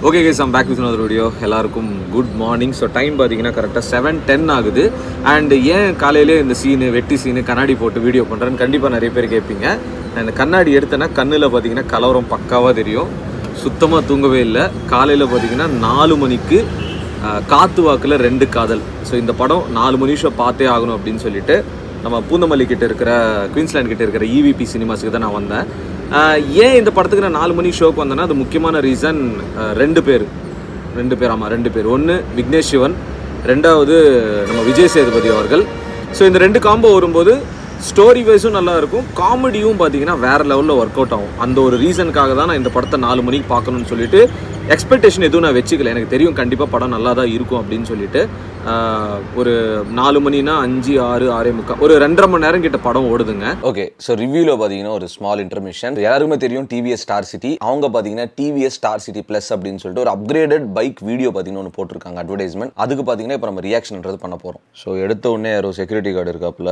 Okay guys, I'm back with another video. எல்லாருக்கும் good morning. So time பாத்தீங்கன்னா கரெக்ட்டா 7:10 ஆகுது. And ஏன் காலையில இந்த சீன் வெட்டி சீன் கண்ணாடி போட்டு வீடியோ பண்றேன்னு கண்டிப்பா நிறைய பேர் கேட்பீங்க. அந்த கண்ணாடி எடுத்தனா கண்ணுல பாத்தீங்கன்னா கலவரம் பக்காவா தெரியும். சுத்தமா தூங்கவே இல்ல. காலையில பாத்தீங்கன்னா 4 மணிக்கு காத்துவாக்குல ரெண்டு காதல். ஸோ இந்த படம் 4 மணி ஷோ பார்த்தே ஆகணும் அப்படின்னு சொல்லிட்டு நம்ம பூந்தமல்லி கிட்ட இருக்கிற குயின்ஸ்லாண்ட் கிட்ட இருக்கிற EVP சினிமாஸுக்கு தான் நான் வந்தேன். ஏன் இந்த படத்துக்கு நான் 4 மணி ஷோக்கு வந்தேன்னா அது முக்கியமான ரீசன் ரெண்டு பேர். ஒன்று விக்னேஷ் சிவன், ரெண்டாவது நம்ம விஜயசேதுபதி அவர்கள். ஸோ இந்த ரெண்டு காம்போ வரும்போது ஸ்டோரி வைஸும் நல்லா இருக்கும், காமெடியும் பார்த்தீங்கன்னா வேறு லெவலில் ஒர்க் அவுட் ஆகும். அந்த ஒரு ரீசனுக்காக தான் நான் இந்த படத்தை 4 மணிக்கு பார்க்கணும்னு சொல்லிட்டு எக்ஸ்பெக்டேஷன் எதுவும் நான் வச்சுக்கல. எனக்கு தெரியும் கண்டிப்பாக படம் நல்லா தான் இருக்கும் அப்படின்னு சொல்லிட்டு ஒரு 4 மணினா 5, 6, 6:45 ஒரு 2.5 மணி நேரம் கிட்ட படம் ஓடுதுங்க. ஓகே, ஸோ ரிவ்யூவில் பார்த்தீங்கன்னா ஒரு ஸ்மால் இன்டர்மிஷன். எல்லாருக்குமே தெரியும் TVS ஸ்டார் சிட்டி. அவங்க பார்த்தீங்கன்னா TVS ஸ்டார் சிட்டி ப்ளஸ் அப்படின்னு சொல்லிட்டு ஒரு அப்கிரேடட் பைக் வீடியோ பார்த்தீங்கன்னா ஒன்று போட்டிருக்காங்க, அட்வர்டைஸ்மெண்ட். அதுக்கு பார்த்தீங்கன்னா இப்போ நம்ம ரியாக்ஷன்ன்றது பண்ண போகிறோம். ஸோ எடுத்த உடனே யாரோ செக்யூரிட்டி கார்டு இருக்காப்புல.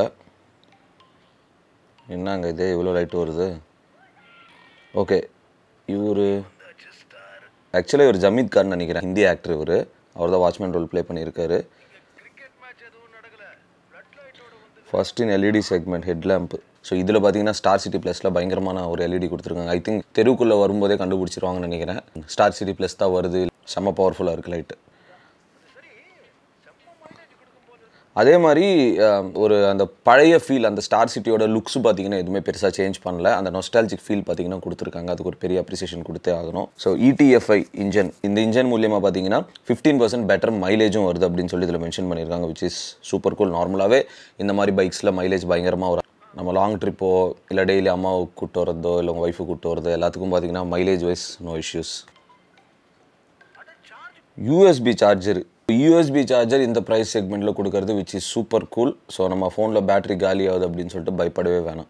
என்னங்க இது இவ்வளோ லைட் வருது? ஓகே, இவர் ஆக்சுவலாக இவர் ஜமீத் கார்னு நினைக்கிறேன், ஹிந்தி ஆக்டர். அவர் தான் வாட்ச்மேன் ரோல் ப்ளே பண்ணியிருக்காரு. First in LED segment head lamp. So இதில் பார்த்தீங்கன்னா ஸ்டார் சிட்டி ப்ளஸில் பயங்கரமான ஒரு LED கொடுத்துருக்காங்க. ஐ திங்க் தெருவுக்குள்ளே வரும்போதே கண்டுபிடிச்சிருவாங்கன்னு நினைக்கிறேன். ஸ்டார் சிட்டி ப்ளஸ் தான் வருது, செம்ம பவர்ஃபுல்லாக இருக்குது லைட்டு. அதே மாதிரி ஒரு அந்த பழைய ஃபீல், அந்த ஸ்டார் சிட்டியோட லுக்ஸ் பார்த்தீங்கன்னா எதுவுமே பெருசாக சேஞ்ச் பண்ணல. அந்த நொஸ்டாலஜிக் ஃபீல் பார்த்தீங்கன்னா கொடுத்துருக்காங்க. அதுக்கு ஒரு பெரிய அப்ரிசியேஷன் கொடுத்தே ஆகணும். ஸோ ETFI இன்ஜின், இந்த இன்ஜின் மூலியமாக பார்த்தீங்கன்னா 15% பெட்டர் மைலேஜும் வருது அப்படின்னு சொல்லி இதில் மென்ஷன் பண்ணியிருக்காங்க, விச் இஸ் சூப்பர் கூல். நார்மலாகவே இந்த மாதிரி பைக்ஸில் மைலேஜ் பயங்கரமாக வரும். நம்ம லாங் ட்ரிப்போ இல்லை டெய்லி அம்மாவை கூப்பிட்டு வரதோ இல்லை உங்கள் ஒய்ஃபு கூப்பிட்டு வரதோ எல்லாத்துக்கும் பார்த்தீங்கன்னா mileage wise no issues. USB charger இந்த ப்ரைஸ் செக்மெண்ட்டில் கொடுக்கறது which is super cool. So நம்ம ஃபோனில் பேட்டரி காலி ஆகுது அப்படின்னு சொல்லிட்டு பயப்படவே வேணாம்.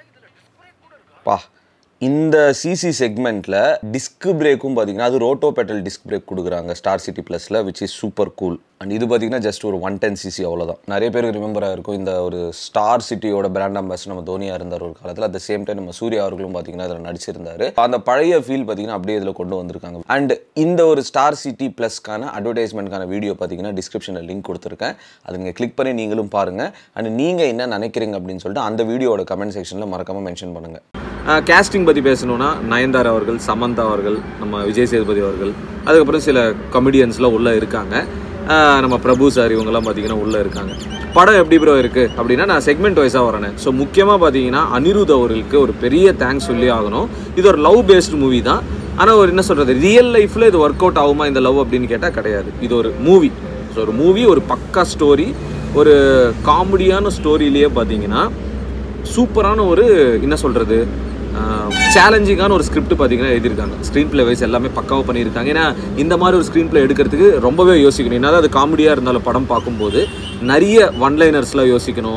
இந்த CC செக்மெண்ட்டில் டிஸ்க் பிரேக்கும் பார்த்தீங்கன்னா அது ரோட்டோ பெட்டல் டிஸ்க் பிரேக் கொடுக்குறாங்க ஸ்டார் சிட்டி ப்ளஸில், which is super cool. And இது பார்த்தீங்கன்னா ஜஸ்ட் ஒரு 110cc அவ்வளோதான். நிறைய பேருக்கு ரிமெம்பராக இருக்கும், இந்த ஒரு ஸ்டார் சிட்டியோட பிராண்ட் அம்பாசிடர் நம்ம தோனியாக இருந்தார் ஒரு காலத்தில். அட் த சேம் டைம் நம்ம சூர்யா அவர்களும் பார்த்தீங்கன்னா அதில் நடிச்சிருந்தார். அந்த பழைய ஃபீல் பார்த்தீங்கன்னா அப்படியே இதில் கொண்டு வந்திருக்காங்க. அண்ட் இந்த ஒரு ஸ்டார் சிட்டி ப்ளஸ்க்கான அட்வர்டைஸ்மெண்ட்கான வீடியோ பார்த்தீங்கன்னா டிஸ்கிரிப்ஷனில் லிங்க் கொடுத்துருக்கேன். அது நீங்கள் கிளிக் பண்ணி நீங்களும் பாருங்கள். அண்ட் நீங்கள் என்ன நினைக்கிறீங்க அப்படின்னு சொல்லிட்டு அந்த வீடியோட கமெண்ட் செக்ஷனில் மறக்காமல் மென்ஷன் பண்ணுங்கள். கேஸ்டிங் பற்றி பேசணுன்னா நயன்தாரா அவர்கள், சமந்தா அவர்கள், நம்ம விஜயசேதுபதி அவர்கள், அதுக்கப்புறம் சில கமெடியன்ஸ்லாம் உள்ளே இருக்காங்க. நம்ம பிரபு சார் இவங்கெல்லாம் பார்த்தீங்கன்னா உள்ளே இருக்காங்க. படம் எப்படி ப்ரோ இருக்குது அப்படின்னா நான் செக்மெண்ட் வைஸாக வரேன். ஸோ முக்கியமாக பார்த்தீங்கன்னா அனிருத் அவர்களுக்கு ஒரு பெரிய தேங்க்ஸ் சொல்லி ஆகணும். இது ஒரு லவ் பேஸ்டு மூவி தான். ஆனால் ஒரு என்ன சொல்கிறது, ரியல் லைஃப்பில் இது ஒர்க் அவுட் ஆகுமா இந்த லவ் அப்படின்னு கேட்டால் கிடையாது. இது ஒரு மூவி. ஸோ ஒரு மூவி, ஒரு பக்கா ஸ்டோரி, ஒரு காமெடியான ஸ்டோரியிலேயே பார்த்தீங்கன்னா சூப்பரான ஒரு என்ன சொல்கிறது சேலஞ்சிங்கான ஒரு ஸ்கிரிப்ட் பார்த்தீங்கன்னா எழுதியிருக்காங்க. ஸ்க்ரீன் பிளே வைஸ் எல்லாமே பக்காவாக பண்ணியிருக்காங்க. ஏன்னா இந்த மாதிரி ஒரு ஸ்க்ரீன் பிளே எடுக்கிறதுக்கு ரொம்பவே யோசிக்கணும். என்னதான் அது காமெடியாக இருந்தாலும் படம் பார்க்கும்போது நிறைய ஒன்லைனர்ஸ்லாம் யோசிக்கணும்,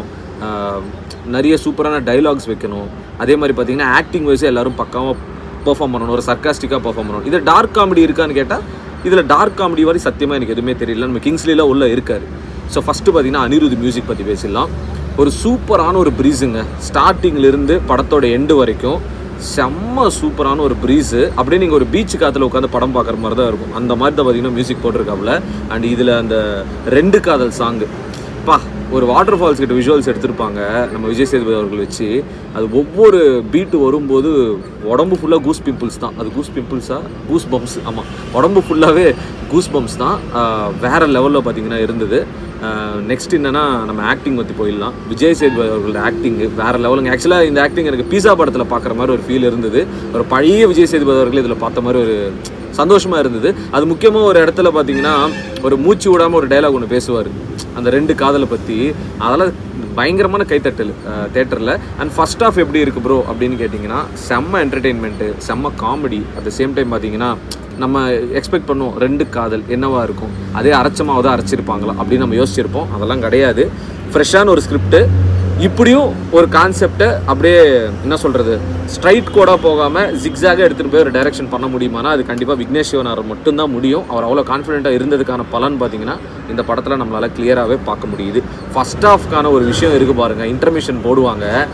நிறைய சூப்பரான டைலாக்ஸ் வைக்கணும். அதே மாதிரி பார்த்தீங்கன்னா ஆக்டிங் வைஸே எல்லோரும் பக்காவாக பெர்ஃபார்ம் பண்ணணும், ஒரு சர்க்காஸ்டிக்காக பெர்ஃபார்ம் பண்ணணும். இதில் டார்க் காமெடி இருக்கான்னு கேட்டால் இதில் டார்க் காமெடி வரை சத்தியமாக எனக்கு எதுவுமே தெரியல. நம்ம கிங்ஸ்லிலாம் உள்ளே இருக்கார். ஸோ ஃபஸ்ட்டு பார்த்தீங்கன்னா அனிருத் மியூசிக் பற்றி பேசிடலாம். ஒரு சூப்பரான ஒரு ப்ரீஸுங்க, ஸ்டார்டிங்லேருந்து படத்தோட எண்டு வரைக்கும் செம்ம சூப்பரான ஒரு ப்ரீஸு. அப்படியே நீங்கள் ஒரு பீச்சு காற்றுல உட்காந்து படம் பார்க்குற மாதிரி தான் இருக்கும். அந்த மாதிரி தான் பார்த்தீங்கன்னா மியூசிக் போட்டிருக்காப்புல. அண்ட் இதில் அந்த ரெண்டு காதல் சாங்கு ஒரு வாட்டர் ஃபால்ஸ் கிட்ட விஷுவல்ஸ் எடுத்திருப்பாங்க நம்ம விஜயசேதுபதி அவர்கள் வச்சு. அது ஒவ்வொரு பீட்டு வரும்போது உடம்பு ஃபுல்லாக கூஸ் பிம்பிள்ஸ் தான். அது கூஸ் பம்ப்ஸ். ஆமாம், உடம்பு ஃபுல்லாகவே கூஸ் பம்ப்ஸ் தான். வேறு லெவலில் பார்த்தீங்கன்னா இருந்தது. நெக்ஸ்ட் என்னென்னா நம்ம ஆக்டிங் பற்றி போயிடலாம். விஜயசேதுபதி அவர்களோட ஆக்டிங்கு வேறு லெவலுங்க. ஆக்சுவலாக இந்த ஆக்டிங் எனக்கு பீஸா படத்தில் பார்க்குற மாதிரி ஒரு ஃபீல் இருந்தது. ஒரு பழைய விஜயசேதுபதி அவர்கள் இதில் பார்த்த மாதிரி ஒரு சந்தோஷமாக இருந்தது. அது முக்கியமாக ஒரு இடத்துல பார்த்தீங்கன்னா ஒரு மூச்சு விடாமல் ஒரு டைலாக் ஒன்று பேசுவார் அந்த ரெண்டு காதலை பற்றி. அதெல்லாம் பயங்கரமான கைத்தட்டல் தேட்டரில். அண்ட் ஃபர்ஸ்ட் ஆஃப் எப்படி இருக்குது ப்ரோ அப்படின்னு கேட்டிங்கன்னா செம்ம என்டர்டெயின்மெண்ட்டு, செம்ம comedy. At the same time பார்த்தீங்கன்னா நம்ம எக்ஸ்பெக்ட் பண்ணுவோம் ரெண்டு காதல் என்னவா இருக்கும், அதே அரைச்சமாவதான் அரைச்சிருப்பாங்களா அப்படின்னு நம்ம யோசிச்சிருப்போம். அதெல்லாம் கிடையாது. ஃப்ரெஷ்ஷான ஒரு ஸ்கிரிப்டு, இப்படியும் ஒரு கான்செப்டை அப்படியே என்ன சொல்கிறது ஸ்ட்ரைட் கோடாக போகாமல் ஜிக்ஸாக எடுத்துகிட்டு போய் ஒரு டைரக்ஷன் பண்ண முடியுமானா அது கண்டிப்பாக விக்னேஷ்சிவன் அவர் மட்டும்தான் முடியும். அவர் அவ்வளோ கான்ஃபிடென்ட்டாக இருந்ததுக்கான பலன் பார்த்திங்கன்னா இந்த படத்தில் நம்மளால் கிளியராகவே பார்க்க முடியுது. ஃபஸ்ட் ஹாஃப்க்கான ஒரு விஷயம் இருக்குது பாருங்கள், இன்டர்மிஷன் போடுவாங்க,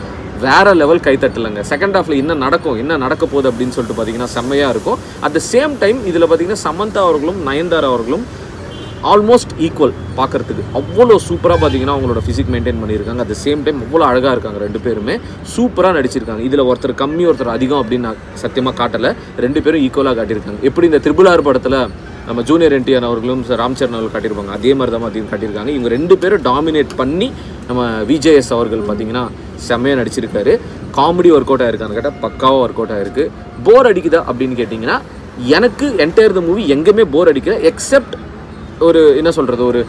வேற லெவல் கைத்தட்டலங்க. செகண்ட் ஹாஃப்ல என்ன நடக்க போகுது அப்படின்னு சொல்லிட்டு பார்த்தீங்கன்னா செம்மையாக இருக்கும். அட் த சேம் டைம் இதில் பார்த்தீங்கன்னா சமந்தா அவர்களும் நயன்தாரா அவர்களும் ஆல்மோஸ்ட் ஈக்குவல் பார்க்குறதுக்கு. அவ்வளோ சூப்பராக பார்த்தீங்கன்னா அவங்களோட ஃபிசிக் மெயின்டைன் பண்ணியிருக்காங்க. அட் த சேம் டைம் அவ்வளோ அழகாக இருக்காங்க. ரெண்டு பேருமே சூப்பராக நடிச்சிருக்காங்க. இதில் ஒருத்தர் கம்மி ஒருத்தர் அதிகம் அப்படின்னு நான் சத்தியமாக காட்டலை. ரெண்டு பேரும் ஈக்குவலாக காட்டியிருக்காங்க. எப்படி இந்த RRR படத்தில் நம்ம ஜூனியர் என்டிஆர் அவர்களும் ராம் சரண் அவர்கள் காட்டியிருப்பாங்க, அதே மாதிரி தான் அதிகம் காட்டியிருக்காங்க. இவங்க ரெண்டு பேரும் டாமினேட் பண்ணி நம்ம VJS அவர்கள் பார்த்தீங்கன்னா செம்மையாக நடிச்சிருக்காரு. காமெடி ஒர்க் அவுட் ஆகிருக்கான்னு கேட்டால் பக்காவாக ஒர்க் அவுட் ஆகிருக்கு. போர் அடிக்குதா அப்படின்னு கேட்டிங்கன்னா எனக்கு என்டையர் த மூவி எங்கேயுமே போர் அடிக்கல. எக்ஸப்ட் ஒரு என்ன சொல்கிறது, ஒரு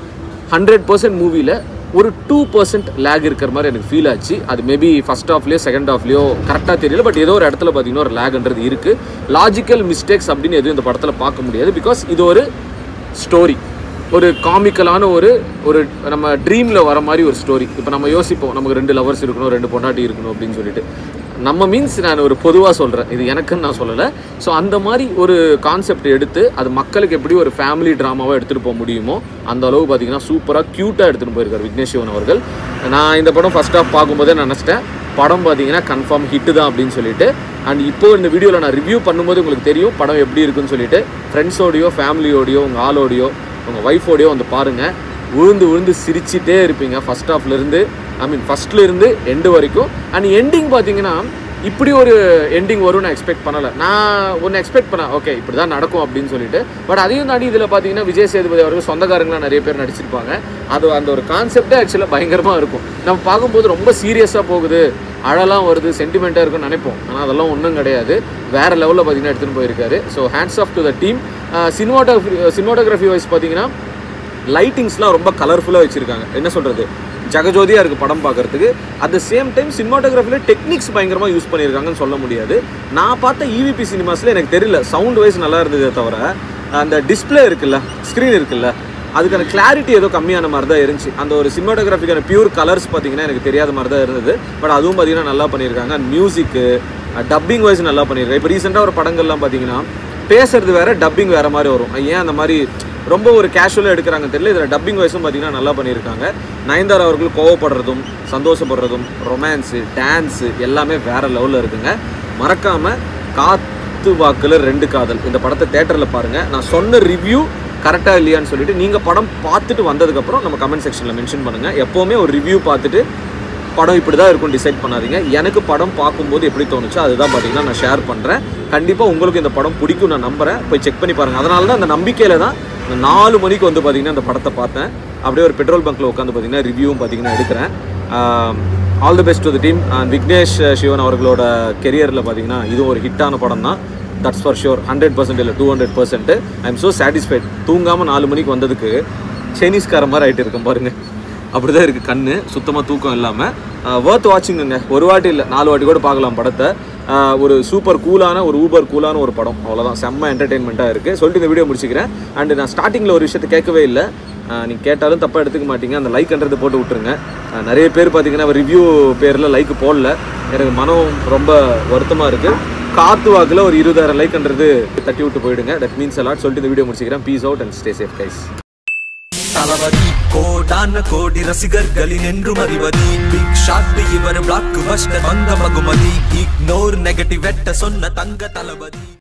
100% மூவியில் ஒரு 2% லேக் இருக்கிற மாதிரி எனக்கு ஃபீல் ஆச்சு. அது மேபி ஃபர்ஸ்ட் ஹாஃப்லேயோ செகண்ட் ஹாஃப்லேயோ கரெக்டாக தெரியல. பட் ஏதோ ஒரு இடத்துல பார்த்தீங்கன்னா ஒரு லேக்ன்றது இருக்குது. லாஜிக்கல் மிஸ்டேக்ஸ் அப்படின்னு எதுவும் இந்த படத்தில் பார்க்க முடியாது. பிகாஸ் இது ஒரு ஸ்டோரி, ஒரு காமிக்கலான ஒரு நம்ம ட்ரீமில் வர மாதிரி ஒரு ஸ்டோரி. இப்போ நம்ம யோசிப்போம் நமக்கு 2 லவர்ஸ் இருக்கணும், 2 பொண்டாட்டி இருக்கணும் அப்படின்னு சொல்லிட்டு. நம்ம மீன்ஸ் நான் ஒரு பொதுவாக சொல்கிறேன், இது எனக்குன்னு நான் சொல்லலை. ஸோ அந்த மாதிரி ஒரு கான்செப்ட் எடுத்து அது மக்களுக்கு எப்படி ஒரு ஃபேமிலி ட்ராமாவாக எடுத்துகிட்டு போக முடியுமோ அந்த அளவு பார்த்தீங்கன்னா சூப்பராக க்யூட்டாக எடுத்துகிட்டு போயிருக்கார் VigneshShivan அவர்கள். நான் இந்த படம் ஃபர்ஸ்ட் ஹாஃப் பார்க்கும்போதே நினச்சிட்டேன் படம் பார்த்தீங்கன்னா கன்ஃபார்ம் ஹிட்டு தான் அப்படின்னு சொல்லிட்டு. அண்ட் இப்போ இந்த வீடியோவில் நான் ரிவ்யூ பண்ணும்போது உங்களுக்கு தெரியும் படம் எப்படி இருக்குன்னு சொல்லிட்டு. ஃப்ரெண்ட்ஸோடையோ ஃபேமிலியோடையோ உங்கள் ஆளோடையோ உங்கள் ஒய்ஃபோடையோ வந்து பாருங்கள். விழுந்து சிரிச்சிட்டே இருப்பீங்க ஃபர்ஸ்ட் ஹாஃப்லேருந்து, ஃபஸ்ட்லேருந்து எண்டு வரைக்கும். அண்ட் எண்டிங் பார்த்தீங்கன்னா இப்படி ஒரு எண்டிங் வரும்னு நான் எக்ஸ்பெக்ட் பண்ணலை. நான் ஒன்று எக்ஸ்பெக்ட் பண்ணேன், ஓகே இப்படி தான் நடக்கும் அப்படின்னு சொல்லிட்டு. பட் அதையும் தாண்டி இதில் பார்த்தீங்கன்னா VJaySethupathi அவர்கள் சொந்தக்காரங்களாம் நிறைய பேர் நடிச்சிருப்பாங்க. அது அந்த ஒரு கான்செப்டே ஆக்சுவலாக பயங்கரமாக இருக்கும். நம்ம பார்க்கும்போது ரொம்ப சீரியஸாக போகுது, அழலாம் வருது, சென்டிமெண்ட்டாக இருக்குன்னு நினைப்போம். ஆனால் அதெல்லாம் ஒன்றும் கிடையாது. வேறு லெவலில் பார்த்தீங்கன்னா எடுத்துகிட்டு போயிருக்காரு. So hands off to the team. Cinematography wise பார்த்தீங்கன்னா லைட்டிங்ஸ்லாம் ரொம்ப கலர்ஃபுல்லாக வச்சுருக்காங்க. என்ன சொல்கிறது, ஜகஜோதியாக இருக்குது படம் பார்க்குறதுக்கு. அட் த சேம் டைம் சினிமாட்டோகிராஃபியில் டெக்னிக்ஸ் பயங்கரமாக யூஸ் பண்ணியிருக்காங்கன்னு சொல்ல முடியாது. நான் பார்த்த EVP சினிமாஸில் எனக்கு தெரியல, சவுண்ட் வைஸ் நல்லா இருந்ததே தவிர அந்த டிஸ்பிளே இருக்குல்ல, ஸ்க்ரீன் இருக்குல்ல, அதுக்கான கிளாரிட்டி ஏதோ கம்மியான மாதிரி தான் இருந்துச்சு. அந்த ஒரு சினிமாட்டோகிராஃபிக்கான பியூர் கலர்ஸ் பார்த்தீங்கன்னா எனக்கு தெரியாத மாதிரி தான் இருந்தது. பட் அதுவும் பார்த்தீங்கன்னா நல்லா பண்ணியிருக்காங்க. மியூசிக்கு டப்பிங் வைஸ் நல்லா பண்ணியிருக்காங்க. இப்போ ரீசெண்டாக ஒரு படங்கள்லாம் பார்த்தீங்கன்னா பேசுறது வேறு, டப்பிங் வேறு மாதிரி வரும். ஏன் அந்த மாதிரி ரொம்ப ஒரு கேஷுவலாக எடுக்கிறாங்கன்னு தெரியல. இதில் டப்பிங் வைஸும் பார்த்தீங்கன்னா நல்லா பண்ணியிருக்காங்க. நயன்தாரா அவர்கள் கோவப்படுறதும் சந்தோஷப்படுறதும் ரொமான்ஸு டான்ஸு எல்லாமே வேறு லெவலில் இருக்குங்க. மறக்காமல் KaathuVaakulaRenduKadhal இந்த படத்தை தேட்டரில் பாருங்கள். நான் சொன்ன ரிவ்யூ கரெக்டாக இல்லையான்னு சொல்லிட்டு நீங்கள் படம் பார்த்துட்டு வந்ததுக்கப்புறம் நம்ம கமெண்ட் செக்ஷனில் மென்ஷன் பண்ணுங்கள். எப்போவுமே ஒரு ரிவ்யூ பார்த்துட்டு படம் இப்படி தான் இருக்கும் டிசைட் பண்ணாதீங்க. எனக்கு படம் பார்க்கும்போது எப்படி தோணுச்சோ அதுதான் பார்த்தீங்கன்னா நான் ஷேர் பண்ணுறேன். கண்டிப்பாக உங்களுக்கு இந்த படம் பிடிக்கும் நான் நம்புகிறேன். போய் செக் பண்ணி பாருங்கள். அதனால தான் அந்த நம்பிக்கையில் தான் 4 மணிக்கு வந்து பார்த்தீங்கன்னா அந்த படத்தை பார்த்தேன். அப்படியே ஒரு பெட்ரோல் பங்க்கில் உட்காந்து பார்த்தீங்கன்னா ரிவ்யூவும் பார்த்தீங்கன்னா எடுக்கிறேன். All the best to the team. VigneshShivan அவர்களோட கெரியரில் பார்த்தீங்கன்னா இதுவும் ஒரு ஹிட்டான படம் தான். That's for sure. 100% இல்லை 200%. I am so satisfied. தூங்காமல் 4 மணிக்கு வந்ததுக்கு சைனீஸ்கார மாதிரி ஆகிட்டு இருக்கேன் பாருங்கள். அப்படி தான் இருக்குது கண்ணு, சுத்தமாக தூக்கம் இல்லாமல். வர்த் வாட்சிங்குங்க. ஒரு வாட்டி இல்லை 4 வாட்டி கூட பார்க்கலாம் படத்தை. ஒரு சூப்பர் கூலான ஒரு ஊபர் கூலான ஒரு படம், அவ்வளோதான். செம்ம என்டர்டெயின்மெண்ட்டாக இருக்குது சொல்லிட்டு இந்த வீடியோ முடிச்சுக்கிறேன். அண்டு நான் ஸ்டார்டிங்கில் ஒரு விஷயத்தை கேட்கவே இல்லை, நீங்கள் கேட்டாலும் தப்பாக எடுத்துக்க மாட்டீங்க. அந்த லைக்ன்றது போட்டு விட்டுருங்க. நிறைய பேர் பார்த்தீங்கன்னா ரிவ்யூ பேரில் லைக் போடல. எனக்கு மனம் ரொம்ப வருத்தமாக இருக்குது. காத்துவாக்கில் ஒரு 20,000 லைக்ன்றது தட்டி விட்டு போயிடுங்க. தட் மீன்ஸ் அலாட் சொல்லிட்டு இந்த வீடியோ முடிச்சுக்கிறேன். Peace out and stay safe guys. Thalapathy கோடான கோடி ரசிகர்களின் என்றும் அறிவதி பிக் ஷாட் இவர் பிளாக் பஸ்டர் வந்த மகுமதி இக்னோர் நெகட்டிவ் வெட்ட சொன்ன தங்க தளபதி.